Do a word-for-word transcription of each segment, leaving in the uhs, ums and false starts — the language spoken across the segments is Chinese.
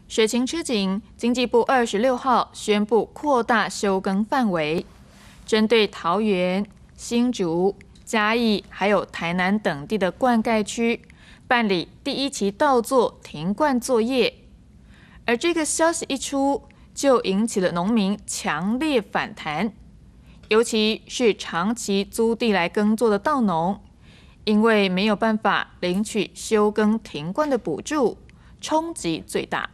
水情吃紧，经济部二十六号宣布扩大休耕范围，针对桃园、新竹、嘉义还有台南等地的灌溉区办理第一期稻作停灌作业。而这个消息一出，就引起了农民强烈反弹，尤其是长期租地来耕作的稻农，因为没有办法领取休耕停灌的补助，冲击最大。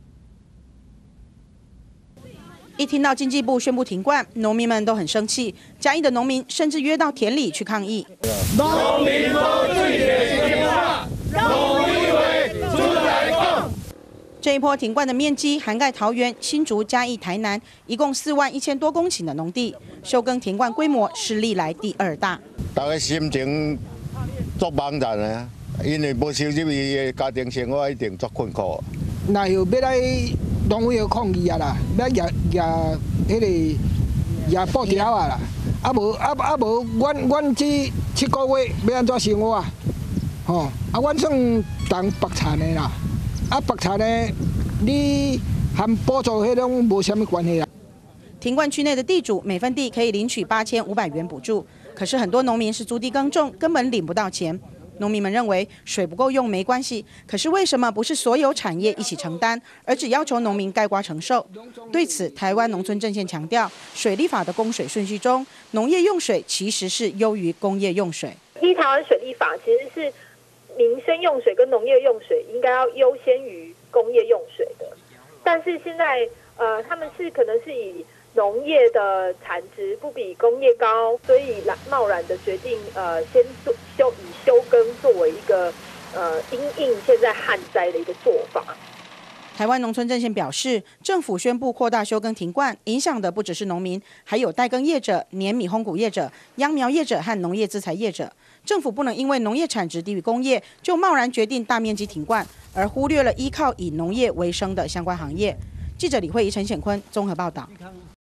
一听到经济部宣布停灌，农民们都很生气。嘉义的农民甚至约到田里去抗议。 农民无水的情况，农民为出来抗。 这一波停灌的面积涵盖桃园、新竹、嘉义、台南，一共四万一千多公顷的农地，休耕停灌规模是历来第二大。 大家心情足茫然啊，因为无收入，伊的家庭生活一定足困苦。 那要要来农委会抗议啊啦，要也也迄个也布条啊啦，啊无啊啊无，阮阮这七个月要安怎生活啊？吼，啊，阮算当白产的啦，啊白产的你含补助迄种无什么关系啦。 停灌区内的地主每分地可以领取八千五百元补助，可是很多农民是租地耕种，根本领不到钱。农民们认为水不够用没关系，可是为什么不是所有产业一起承担，而只要求农民概括承受？对此，台湾农村阵线强调，水利法的供水顺序中，农业用水其实是优于工业用水。 依台湾水利法，其实是民生用水跟农业用水应该要优先于工业用水的，但是现在呃，他们是可能是以农业的产值不比工业高，所以贸然的决定，呃，先做休以休耕作为一个呃因应现在旱灾的一个做法。 台湾农村阵线表示，政府宣布扩大休耕停灌，影响的不只是农民，还有代耕业者、碾米烘谷业者、秧苗业者和农业资材业者。政府不能因为农业产值低于工业，就贸然决定大面积停灌，而忽略了依靠以农业为生的相关行业。记者李慧仪、陈显坤综合报道。